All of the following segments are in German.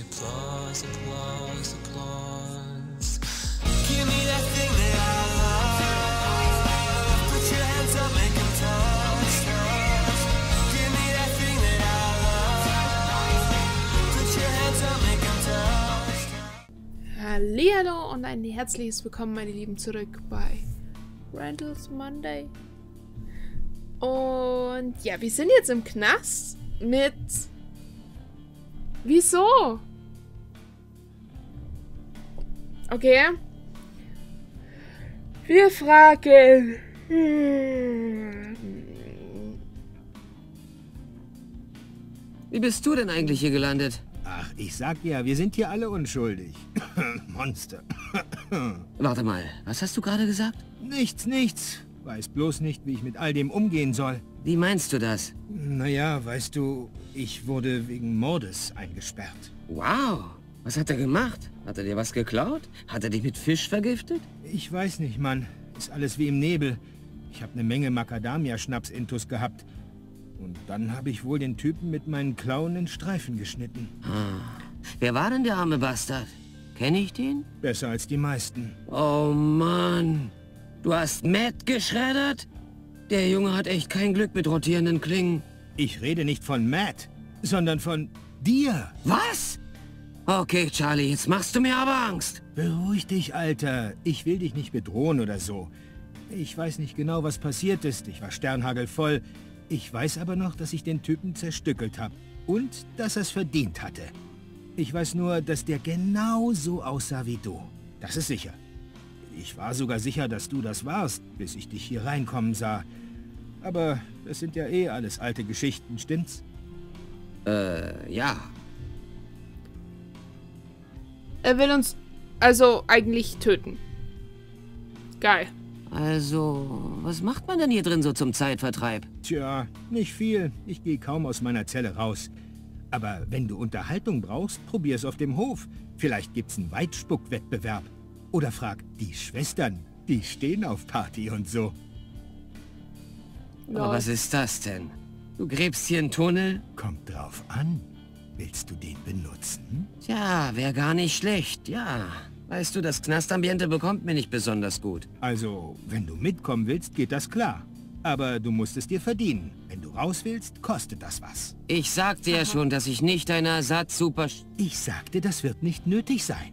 applause, applause, applause. Give me that thing that I love. Put your hands up, make them touch, touch. Give me that thing that I love. Put your hands up, make them touch, touch. Hallihallo und ein herzliches Willkommen, meine Lieben, zurück bei Randall's Monday. Und ja, wir sind jetzt im Knast mit... Wieso? Okay. Wir fragen... Wie bist du denn eigentlich hier gelandet? Ach, ich sag ja, wir sind hier alle unschuldig. Monster. Warte mal, was hast du gerade gesagt? Nichts, nichts. Weiß bloß nicht, wie ich mit all dem umgehen soll. Wie meinst du das? Naja, weißt du, ich wurde wegen Mordes eingesperrt. Wow, was hat er gemacht? Hat er dir was geklaut? Hat er dich mit Fisch vergiftet? Ich weiß nicht, Mann. Ist alles wie im Nebel. Ich habe eine Menge Macadamia-Schnaps-Intus gehabt. Und dann habe ich wohl den Typen mit meinen Klauen in Streifen geschnitten. Wer war denn der arme Bastard? Kenne ich den? Besser als die meisten. Oh Mann, du hast Matt geschreddert? Der Junge hat echt kein Glück mit rotierenden Klingen. Ich rede nicht von Matt, sondern von dir. Was? Okay, Charlie, jetzt machst du mir aber Angst. Beruhig dich, Alter. Ich will dich nicht bedrohen oder so. Ich weiß nicht genau, was passiert ist. Ich war sternhagelvoll. Ich weiß aber noch, dass ich den Typen zerstückelt habe. Und dass er es verdient hatte. Ich weiß nur, dass der genau so aussah wie du. Das ist sicher. Ich war sogar sicher, dass du das warst, bis ich dich hier reinkommen sah. Aber das sind ja eh alles alte Geschichten, stimmt's? Ja. Er will uns also eigentlich töten. Geil. Also, was macht man denn hier drin so zum Zeitvertreib? Tja, nicht viel. Ich gehe kaum aus meiner Zelle raus. Aber wenn du Unterhaltung brauchst, probier's auf dem Hof. Vielleicht gibt's einen Weitspuckwettbewerb. Oder frag die Schwestern. Die stehen auf Party und so. Aber was ist das denn? Du gräbst hier einen Tunnel? Kommt drauf an. Willst du den benutzen? Tja, wäre gar nicht schlecht, ja. Weißt du, das Knastambiente bekommt mir nicht besonders gut. Also, wenn du mitkommen willst, geht das klar. Aber du musst es dir verdienen. Wenn du raus willst, kostet das was. Ich sagte ja schon, dass ich nicht deine Ersatz-Super... Ich sagte, das wird nicht nötig sein.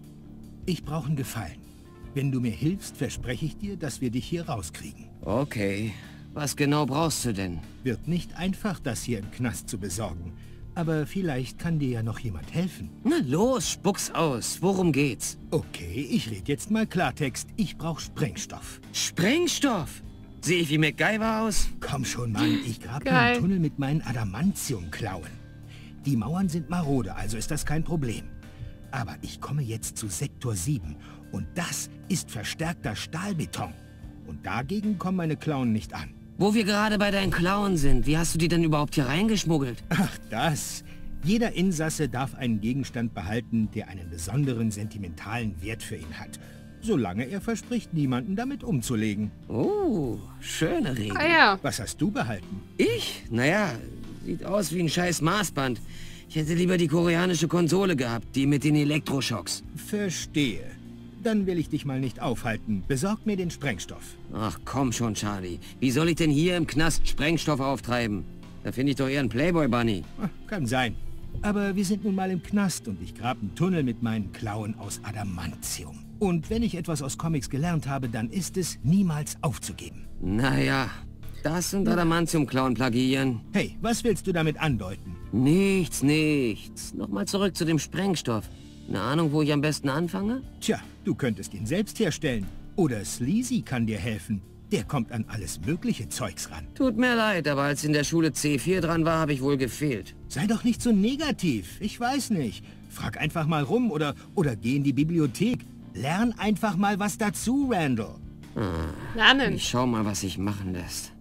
Ich brauche einen Gefallen. Wenn du mir hilfst, verspreche ich dir, dass wir dich hier rauskriegen. Okay. Was genau brauchst du denn? Wird nicht einfach, das hier im Knast zu besorgen. Aber vielleicht kann dir ja noch jemand helfen. Na los, spuck's aus. Worum geht's? Okay, ich rede jetzt mal Klartext. Ich brauche Sprengstoff. Sprengstoff? Sehe ich wie MacGyver aus? Komm schon, Mann. Ich grab Geil. einen Tunnel mit meinen Adamantium-Klauen. Die Mauern sind marode, also ist das kein Problem. Aber ich komme jetzt zu Sektor 7. Und das ist verstärkter Stahlbeton. Und dagegen kommen meine Klauen nicht an. Wo wir gerade bei deinen Klauen sind, wie hast du die denn überhaupt hier reingeschmuggelt? Ach, das. Jeder Insasse darf einen Gegenstand behalten, der einen besonderen sentimentalen Wert für ihn hat. Solange er verspricht, niemanden damit umzulegen. Oh, schöne Regel. Ah ja. Was hast du behalten? Ich? Naja, sieht aus wie ein scheiß Maßband. Ich hätte lieber die koreanische Konsole gehabt, die mit den Elektroschocks. Verstehe. Dann will ich dich mal nicht aufhalten. Besorg mir den Sprengstoff. Ach komm schon, Charlie. Wie soll ich denn hier im Knast Sprengstoff auftreiben? Da finde ich doch eher einen Playboy-Bunny. Kann sein. Aber wir sind nun mal im Knast und ich grab einen Tunnel mit meinen Klauen aus Adamantium. Und wenn ich etwas aus Comics gelernt habe, dann ist es, niemals aufzugeben. Naja, das und Adamantium-Klauen plagieren. Hey, was willst du damit andeuten? Nichts, nichts. Nochmal zurück zu dem Sprengstoff. Eine Ahnung, wo ich am besten anfange? Tja, du könntest ihn selbst herstellen. Oder Sleazy kann dir helfen. Der kommt an alles mögliche Zeugs ran. Tut mir leid, aber als in der Schule C4 dran war, habe ich wohl gefehlt. Sei doch nicht so negativ. Ich weiß nicht. Frag einfach mal rum oder geh in die Bibliothek. Lern einfach mal was dazu, Randall. Lernen. Ich schau mal, was sich machen lässt.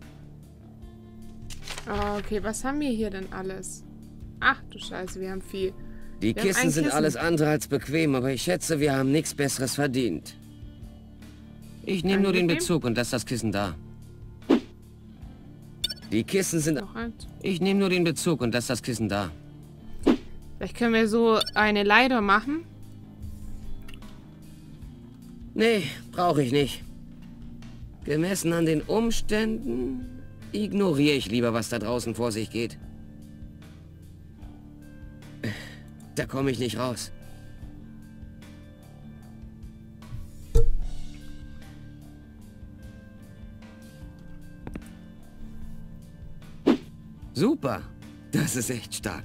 Okay, was haben wir hier denn alles? Ach du Scheiße, wir haben viel. Die Wir haben Kisten ein sind Kissen. alles andere als bequem, aber ich schätze, wir haben nichts Besseres verdient. Ich nehme nur den Angenehm. Bezug und lass das Kissen da. Die Kissen sind... Noch eins. Ich nehme nur den Bezug und lass das Kissen da. Vielleicht können wir so eine Leiter machen. Nee, brauche ich nicht. Gemessen an den Umständen ignoriere ich lieber, was da draußen vor sich geht. Da komme ich nicht raus. Super. Das ist echt stark.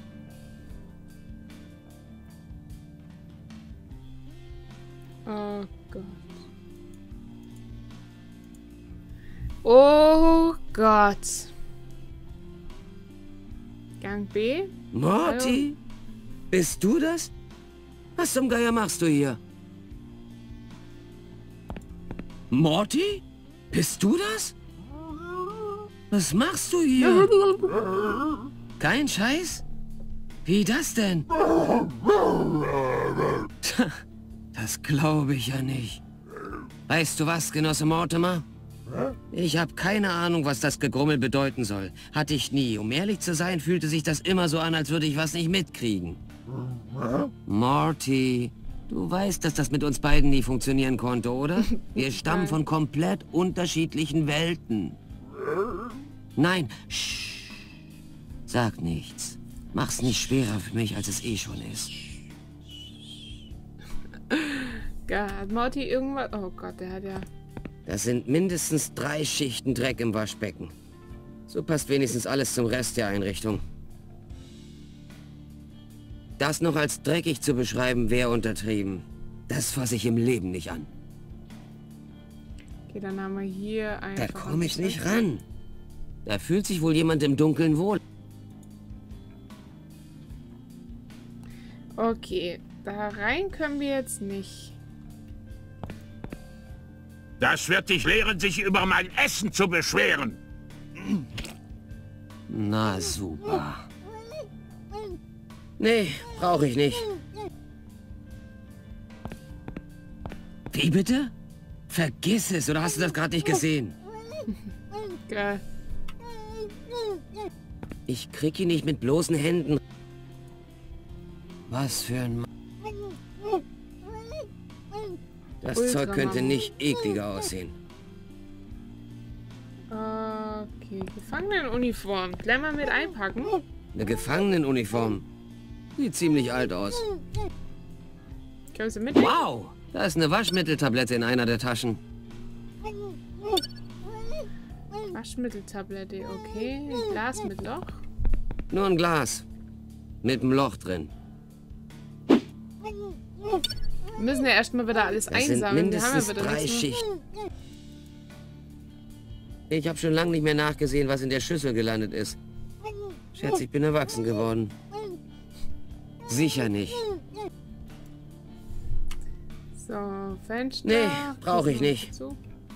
Oh Gott. Oh Gott. Gang B? Morty? Bist du das? Was zum Geier machst du hier? Morty? Bist du das? Was machst du hier? Kein Scheiß? Wie das denn? Tja, das glaube ich ja nicht. Weißt du was, Genosse Mortimer? Ich habe keine Ahnung, was das Gegrummel bedeuten soll. Hatte ich nie. Um ehrlich zu sein, fühlte sich das immer so an, als würde ich was nicht mitkriegen. Morty, du weißt, dass das mit uns beiden nie funktionieren konnte, oder? Wir stammen von komplett unterschiedlichen Welten. Nein, shh. Sag nichts. Mach's nicht schwerer für mich, als es eh schon ist. Hat Morty irgendwas... Oh Gott, der hat ja... Das sind mindestens 3 Schichten Dreck im Waschbecken. So passt wenigstens alles zum Rest der Einrichtung. Das noch als dreckig zu beschreiben, wäre untertrieben. Das fasse ich im Leben nicht an. Okay, dann haben wir hier einfach... Da komme ich nicht ran. Da fühlt sich wohl jemand im Dunkeln wohl. Okay, da rein können wir jetzt nicht. Das wird dich lehren, sich über mein Essen zu beschweren. Na super. Nee, brauche ich nicht. Wie bitte? Vergiss es, oder hast du das gerade nicht gesehen? Geil. Ich krieg ihn nicht mit bloßen Händen. Was für ein... Das Zeug könnte nicht ekliger aussehen. Okay, Gefangenenuniform. Gleich mal mit einpacken. Eine Gefangenenuniform. Sieht ziemlich alt aus. Können Sie mitnehmen? Wow! Da ist eine Waschmitteltablette in einer der Taschen. Waschmitteltablette, okay. Glas mit Loch. Nur ein Glas. Mit einem Loch drin. Wir müssen ja erstmal wieder alles Das sind einsammeln. Wir haben ja mindestens wieder 3 nichts mehr. Schichten. Ich habe schon lange nicht mehr nachgesehen, was in der Schüssel gelandet ist. Schätze, ich bin erwachsen geworden. Sicher nicht. So, Fenster. Nee, brauche ich nicht. Zu.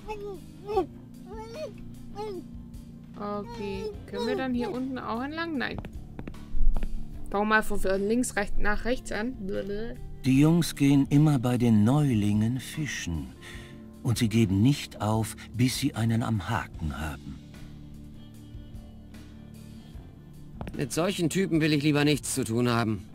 Okay, können wir dann hier unten auch entlang? Nein. Bau mal von links nach rechts an. Die Jungs gehen immer bei den Neulingen fischen. Und sie geben nicht auf, bis sie einen am Haken haben. Mit solchen Typen will ich lieber nichts zu tun haben.